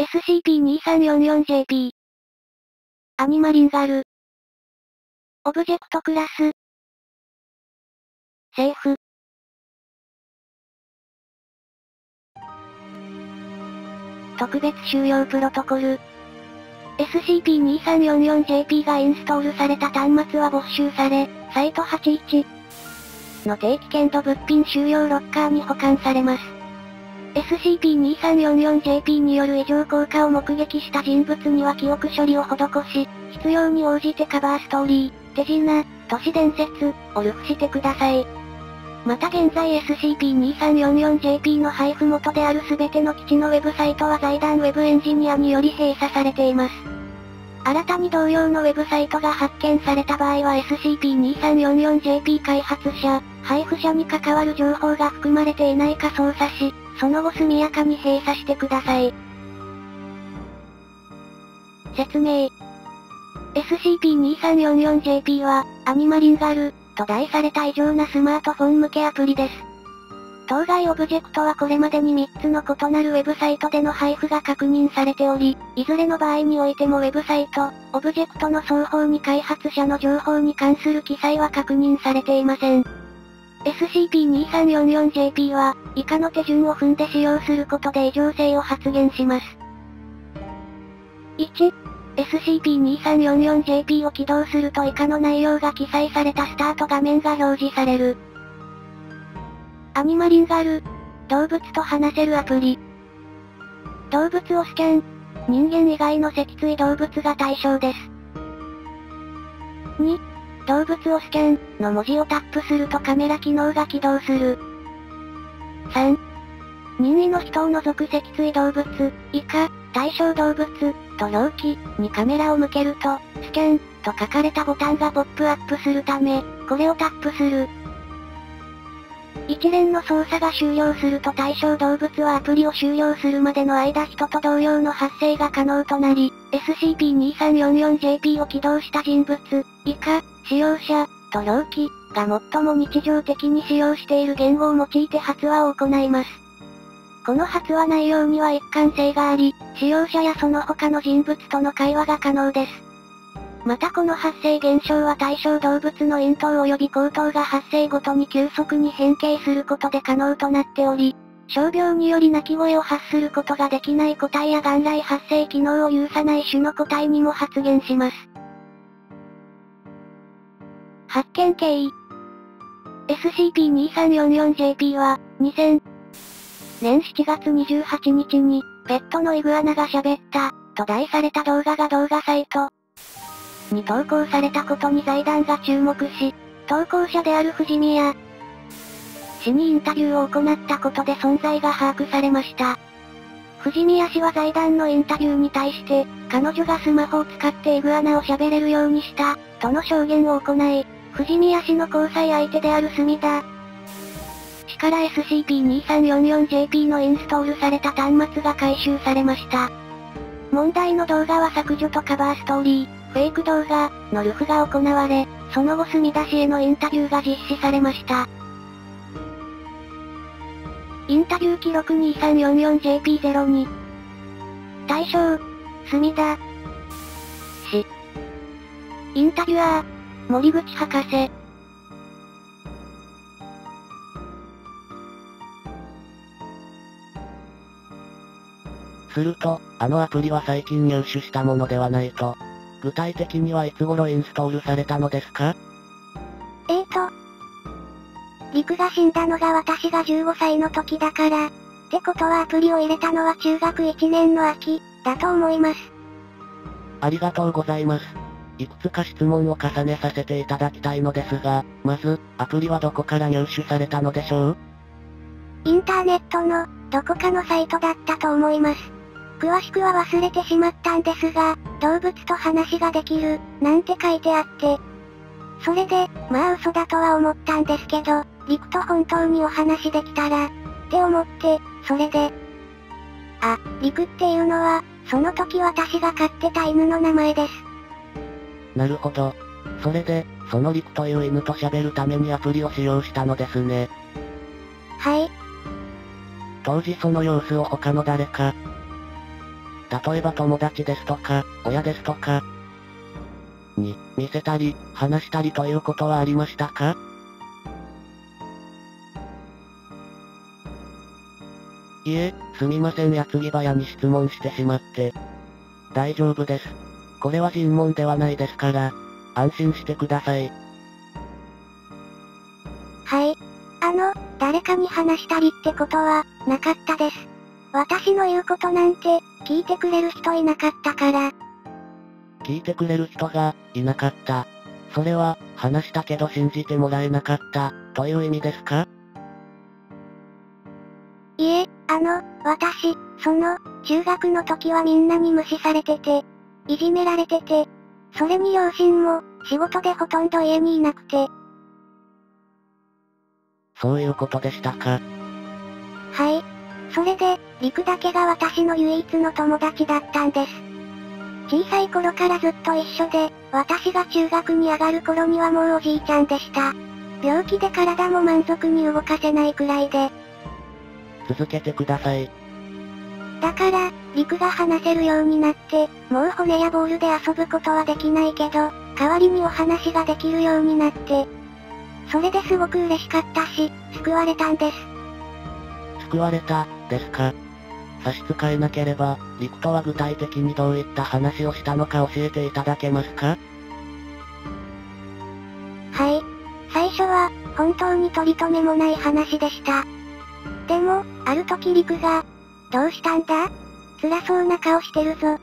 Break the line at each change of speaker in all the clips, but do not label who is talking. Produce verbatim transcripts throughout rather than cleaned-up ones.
スシーピーにさんよんよんジェーピー。アニマリンガル。オブジェクトクラス。セーフ。特別収容プロトコル。エスシーピーにさんよんよんジェーピー がインストールされた端末は没収され、サイトはちじゅういちの定期券と物品収容ロッカーに保管されます。エスシーピーにさんよんよんジェーピー による異常効果を目撃した人物には記憶処理を施し、必要に応じてカバーストーリー、手品、都市伝説をルフしてください。また現在 エスシーピーにさんよんよんジェーピー の配布元である全ての基地のウェブサイトは財団ウェブエンジニアにより閉鎖されています。新たに同様のウェブサイトが発見された場合は エスシーピーにさんよんよんジェーピー 開発者、配布者に関わる情報が含まれていないか操作し、その後速やかに閉鎖してください。説明。エスシーピーにさんよんよんジェーピー は、アニマリンガル、と題された異常なスマートフォン向けアプリです。当該オブジェクトはこれまでにみっつの異なるウェブサイトでの配布が確認されており、いずれの場合においてもウェブサイト、オブジェクトの双方に開発者の情報に関する記載は確認されていません。エスシーピーにさんよんよんジェーピー は、以下の手順を踏んで使用することで異常性を発現します。いち、エスシーピーにさんよんよんジェーピー を起動すると以下の内容が記載されたスタート画面が表示される。アニマリンガル。動物と話せるアプリ。動物をスキャン。人間以外の脊椎動物が対象です。に、動物をスキャンの文字をタップするとカメラ機能が起動する。さん、任意の人を除く脊椎動物、以下、対象動物、と表記にカメラを向けると、スキャンと書かれたボタンがポップアップするため、これをタップする。一連の操作が終了すると対象動物はアプリを終了するまでの間人と同様の発生が可能となり、エスシーピーにさんよんよんジェーピー を起動した人物、以下、使用者、と表記、が最も日常的に使用している言語を用いて発話を行います。この発話内容には一貫性があり、使用者やその他の人物との会話が可能です。またこの発生現象は対象動物の咽頭及び口頭が発生ごとに急速に変形することで可能となっており、傷病により鳴き声を発することができない個体や元来発生機能を有さない種の個体にも発現します。発見経緯。エスシーピーにさんよんよんジェーピー は、にせんねんしちがつにじゅうはちにちに、ペットのイグアナが喋った、と題された動画が動画サイトに投稿されたことに財団が注目し、投稿者である藤宮氏にインタビューを行ったことで存在が把握されました。藤宮氏は財団のインタビューに対して、彼女がスマホを使ってイグアナを喋れるようにした、との証言を行い、藤宮氏の交際相手である隅田氏から エスシーピーにさんよんよんジェーピー のインストールされた端末が回収されました。問題の動画は削除とカバーストーリー、フェイク動画のルフが行われ、その後隅田氏へのインタビューが実施されました。インタビュー記録にさんよんよんジェーピーゼロに 対象、隅田氏。インタビュアー、森口博士。
すると、あのアプリは最近入手したものではないと。具体的にはいつ頃インストールされたのですか？
えーと。陸が死んだのが私がじゅうごさいの時だから。ってことはアプリを入れたのは中学いちねんの秋、だと思います。
ありがとうございます。いくつか質問を重ねさせていただきたいのですが、まず、アプリはどこから入手されたのでしょう？
インターネットの、どこかのサイトだったと思います。詳しくは忘れてしまったんですが、動物と話ができる、なんて書いてあって。それで、まあ嘘だとは思ったんですけど、陸と本当にお話できたら、って思って、それで。あ、陸っていうのは、その時私が飼ってた犬の名前です。
なるほど。それで、その陸という犬と喋るためにアプリを使用したのですね。
はい。
当時その様子を他の誰か、 例えば友達ですとか、親ですとか、に、見せたり、話したりということはありましたか？いえ、すみません矢継ぎ早に質問してしまって。大丈夫です。これは尋問ではないですから、安心してください。
はい。あの、誰かに話したりってことは、なかったです。私の言うことなんて、聞いてくれる人いなかったから。
聞いてくれる人が、いなかった。それは、話したけど信じてもらえなかった、という意味ですか？
いえ、あの、私、その、中学の時はみんなに無視されてて、いじめられてて、それに両親も、仕事でほとんど家にいなくて。
そういうことでしたか。
はい。それで、陸だけが私の唯一の友達だったんです。小さい頃からずっと一緒で、私が中学に上がる頃にはもうおじいちゃんでした。病気で体も満足に動かせないくらいで。
続けてください。
だから、陸が話せるようになって、もう骨やボールで遊ぶことはできないけど、代わりにお話ができるようになって、それですごく嬉しかったし、救われたんです。
救われた、ですか。差し支えなければ、陸とは具体的にどういった話をしたのか教えていただけますか？
はい。最初は、本当に取り留めもない話でした。でも、ある時陸が、どうしたんだ？辛そうな顔してるぞ。って、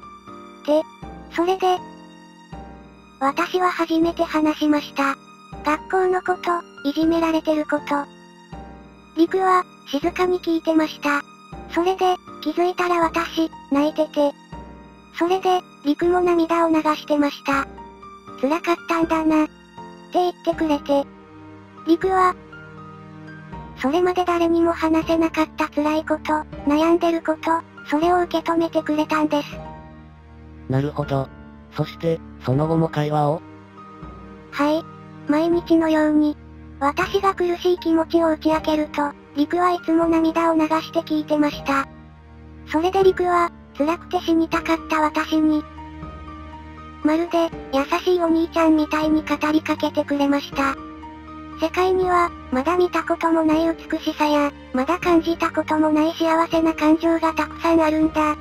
それで、私は初めて話しました。学校のこと、いじめられてること。陸は、静かに聞いてました。それで、気づいたら私、泣いてて。それで、陸も涙を流してました。辛かったんだな。って言ってくれて。陸は、それまで誰にも話せなかった辛いこと、悩んでること、それを受け止めてくれたんです。
なるほど。そして、その後も会話を？
はい。毎日のように、私が苦しい気持ちを打ち明けると、陸はいつも涙を流して聞いてました。それで陸は、辛くて死にたかった私に、まるで、優しいお兄ちゃんみたいに語りかけてくれました。世界には、まだ見たこともない美しさや、まだ感じたこともない幸せな感情がたくさんあるんだ。って。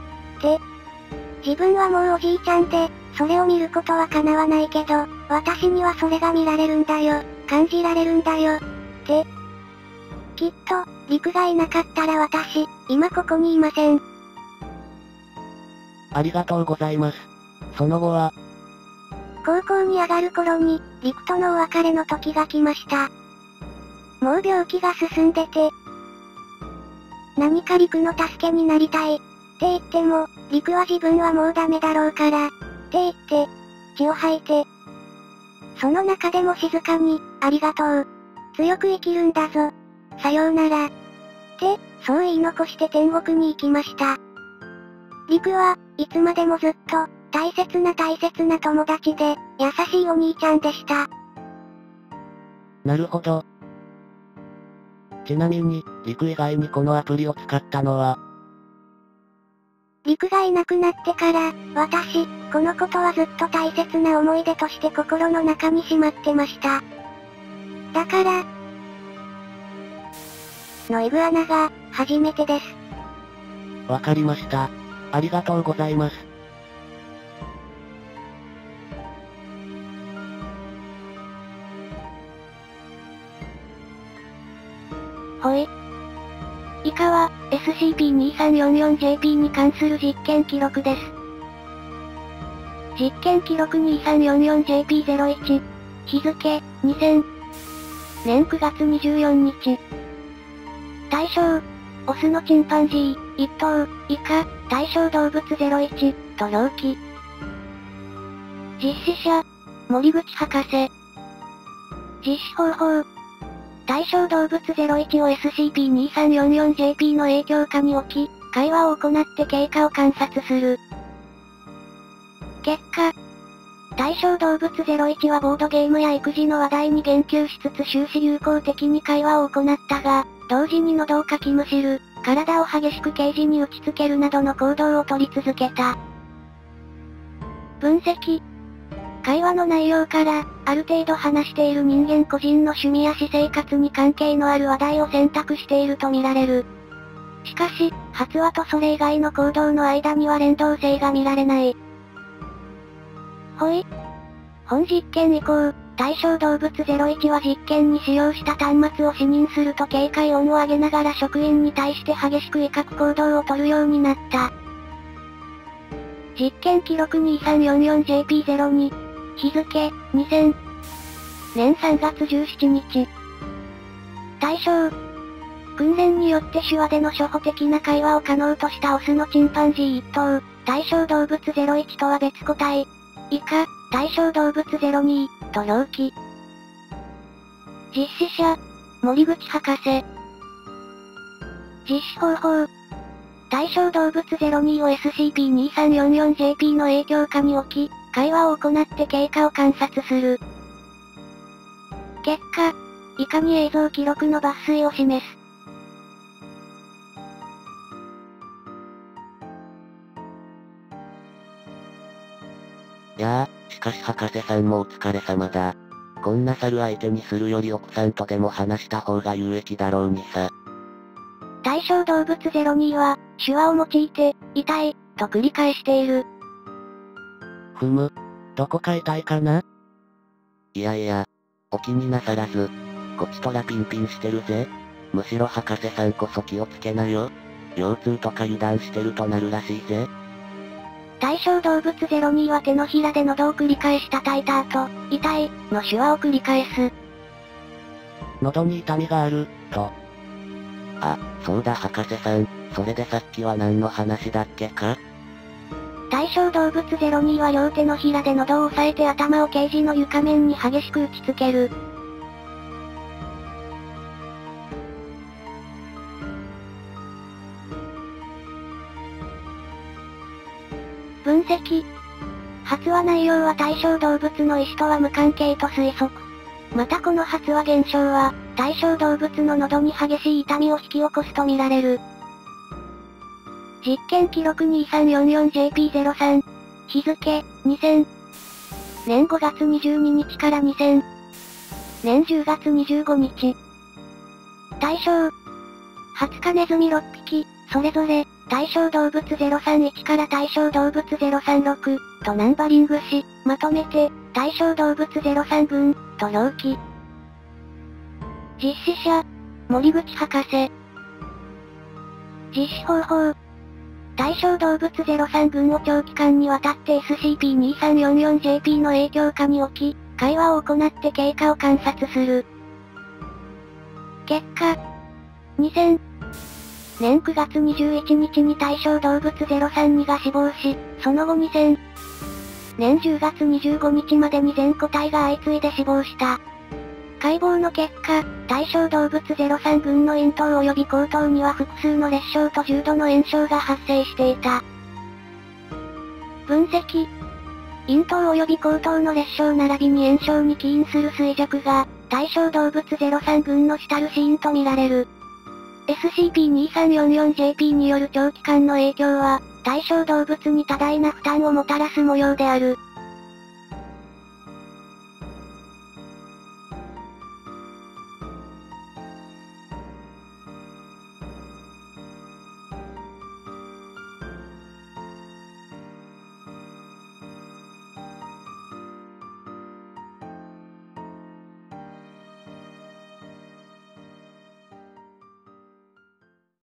自分はもうおじいちゃんで、それを見ることは叶わないけど、私にはそれが見られるんだよ、感じられるんだよ。って。きっと、陸がいなかったら私、今ここにいません。
ありがとうございます。その後は、
高校に上がる頃に、陸とのお別れの時が来ました。もう病気が進んでて、何か陸の助けになりたい、って言っても、陸は自分はもうダメだろうから、って言って、血を吐いて、その中でも静かに、ありがとう。強く生きるんだぞ。さようなら。って、そう言い残して天国に行きました。陸はいつまでもずっと、大切な大切な友達で、優しいお兄ちゃんでした。
なるほど。ちなみに、陸以外にこのアプリを使ったのは？
陸がいなくなってから、私、このことはずっと大切な思い出として心の中にしまってました。だから、のイグアナが、初めてです。
わかりました。ありがとうございます。
ほい。以下は、エスシーピーにさんよんよんジェーピー に関する実験記録です。実験記録 にさんよんよんジェーピーゼロいち。日付、にせんねんくがつにじゅうよっか。対象、オスのチンパンジー、いっとう、以下、対象動物ゼロいち、と表記。実施者、森口博士。実施方法。対象動物ゼロいちを エスシーピーにさんよんよんジェーピー の影響下に置き、会話を行って経過を観察する。結果、対象動物ゼロいちはボードゲームや育児の話題に言及しつつ終始友好的に会話を行ったが、同時に喉をかきむしる、 体を激しくケージに打ち付けるなどの行動を取り続けた。分析。会話の内容から、ある程度話している人間個人の趣味や私生活に関係のある話題を選択していると見られる。しかし、発話とそれ以外の行動の間には連動性が見られない。ほい。本実験以降、対象動物ゼロいちは実験に使用した端末を視認すると警戒音を上げながら職員に対して激しく威嚇行動をとるようになった。実験記録 にさんよんよんジェーピーゼロに。日付、にせんねんさんがつじゅうしちにち。対象。訓練によって手話での初歩的な会話を可能としたオスのチンパンジーいっとう、対象動物ゼロいちとは別個体。以下、対象動物ゼロにと表記。実施者、森口博士。実施方法。対象動物ゼロにを エスシーピーにさんよんよんジェーピー の影響下に置き、会話を行って経過を観察する。結果、以下に映像記録の抜粋を示す。
やあ、しかし博士さんもお疲れ様だ。こんな猿相手にするより奥さんとでも話した方が有益だろうにさ。
対象動物ゼロには、手話を用いて、痛い、と繰り返している。
ふむ。どこか痛いかな？いやいや、お気になさらず。こちとらピンピンしてるぜ。むしろ博士さんこそ気をつけなよ。腰痛とか油断してるとなるらしいぜ。
対象動物ゼロには手のひらで喉を繰り返し叩いた後、痛い、の手話を繰り返す。
喉に痛みがある、と。あ、そうだ博士さん、それでさっきは何の話だっけか？
対象動物ゼロには両手のひらで喉を押さえて頭をケージの床面に激しく打ちつける。分析。発話内容は対象動物の意思とは無関係と推測。またこの発話現象は、対象動物の喉に激しい痛みを引き起こすと見られる。実験記録 にさんよんよんジェーピーゼロさん。日付、にせんねんごがつにじゅうににちからにせんねんじゅうがつにじゅうごにち。対象。はつかネズミろっぴき、それぞれ、対象動物ゼロさんいちから対象動物ゼロさんろく、とナンバリングし、まとめて、対象動物ゼロさん群、と表記。実施者、森口博士。実施方法。対象動物ゼロさん群を長期間にわたって エスシーピーにさんよんよんジェーピー の影響下に置き、会話を行って経過を観察する。結果、にせんねんくがつにじゅういちにちに対象動物ゼロさんにが死亡し、その後にせんねんじゅうがつにじゅうごにちまでに全個体が相次いで死亡した。解剖の結果、対象動物ゼロさん群の咽頭及び後頭には複数の裂傷と重度の炎症が発生していた。分析。咽頭及び後頭の裂傷並びに炎症に起因する衰弱が、対象動物ゼロさん群の主たる死因とみられる。エスシーピーにさんよんよんジェーピー による長期間の影響は、対象動物に多大な負担をもたらす模様である。